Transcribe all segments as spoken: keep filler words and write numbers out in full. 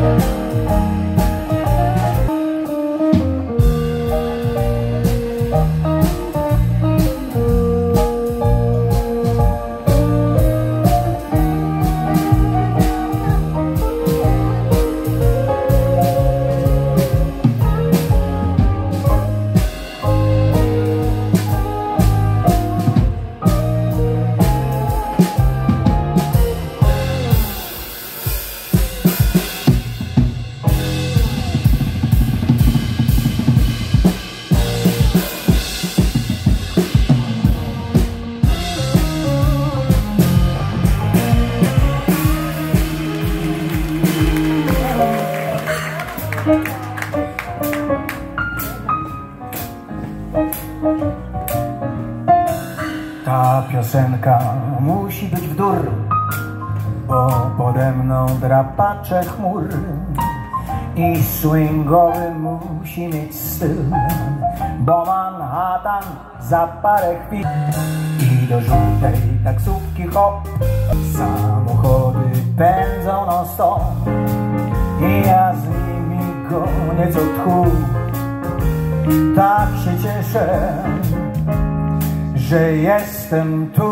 Ta piosenka musi być w dur, bo pode mną drapacze chmur i swingowy musi mieć styl, bo Manhattan za parę chwil i do żółtej taksówki hop, samochody pędzą non stop i ja z nimi gonię co tchu. Tak się cieszę, że jestem tu.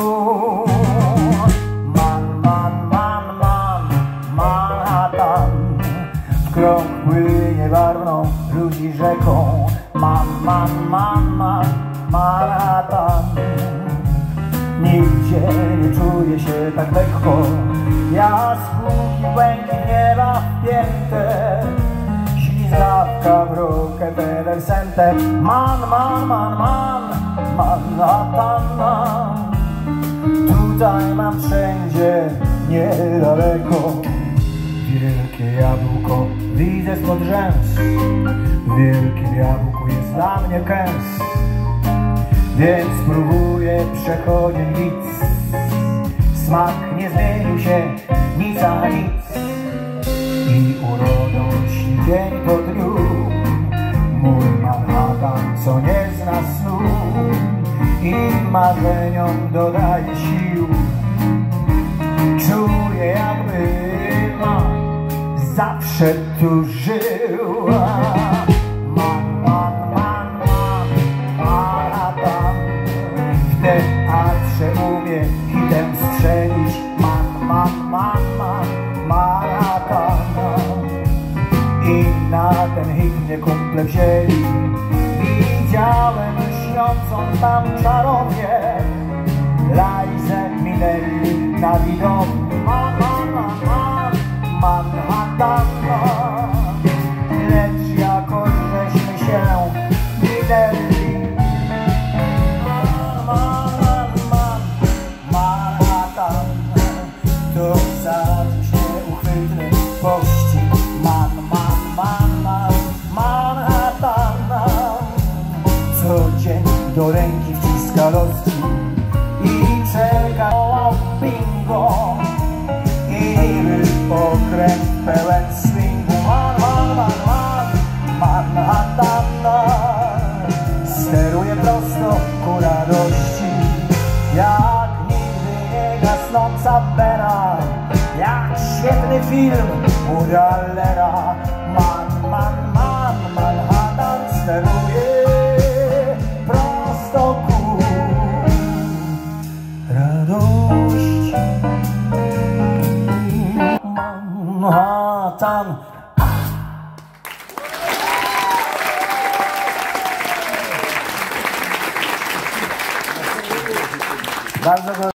Man, man, man, man, Manhattan w krąg płynie barwną ludzi rzeką. Man, man, man, man, Manhattan nigdzie nie czuję się tak lekko. Jaskółki, błękit nieba wpięte, ślizgawka w Rockefeller Center. Man, man, man, man, Manhattan mam. Tutaj mam wszędzie niedaleko. Wielkie jabłko widzę spod rzęs, w wielkim jabłku jest dla mnie kęs, więc spróbuję przechodzić nic. Smak nie zmienił się nic a nic i urodą śni dzień po dniu. Mój Manhattan, co nie zna snu i marzeniom dodaje sił. Czuję, jakbym zawsze tu żył. Man, man, man, man, Manhattan w teatrze umie hitem strzelić. Man, man, man, man, Manhattan i na ten hit mnie kumple wzięli. Widziałem śniącą tam czarownię Lajzę Minelli na widowni. Man, man, man, man, Manhattan, lecz jakoś żeśmy się minęli. Man, man, man, man, Manhattan to zaś nieuchwytny pościg. Man, man, man, man, Manhattan co dzień do ręki wciska losy i czeka o bingo i niby okręt pełen swingu. Man, man, man, man, Manhattan steruje prosto ku radości, jak nigdy nie gasnąca Bera, jak świetny film Woody Allena. Man, man, man, Manhattan steruje prosto ku radości. Manhattan. Bardzo